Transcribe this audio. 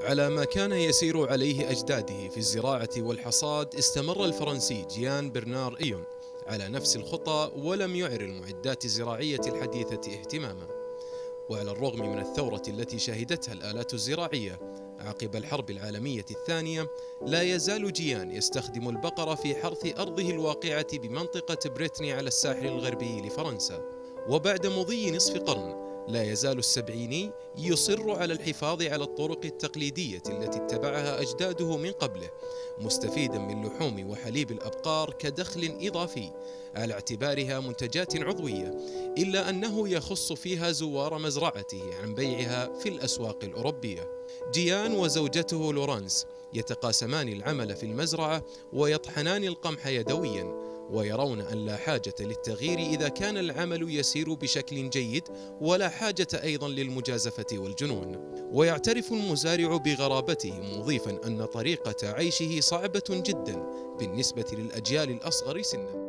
على ما كان يسير عليه أجداده في الزراعة والحصاد، استمر الفرنسي جيان برنار إيون على نفس الخطى، ولم يعر المعدات الزراعية الحديثة اهتماما. وعلى الرغم من الثورة التي شهدتها الآلات الزراعية عقب الحرب العالمية الثانية، لا يزال جيان يستخدم البقر في حرث أرضه الواقعة بمنطقة بريتني على الساحل الغربي لفرنسا. وبعد مضي نصف قرن، لا يزال السبعيني يصر على الحفاظ على الطرق التقليدية التي اتبعها أجداده من قبله، مستفيدا من لحوم وحليب الأبقار كدخل إضافي على اعتبارها منتجات عضوية، إلا أنه يخص فيها زوار مزرعته عن بيعها في الأسواق الأوروبية. جيان وزوجته لورانس يتقاسمان العمل في المزرعة ويطحنان القمح يدويا، ويرون أن لا حاجة للتغيير إذا كان العمل يسير بشكل جيد، ولا حاجة أيضا للمجازفة والجنون. ويعترف المزارع بغرابته، مضيفا أن طريقة عيشه صعبة جدا بالنسبة للأجيال الأصغر سنا.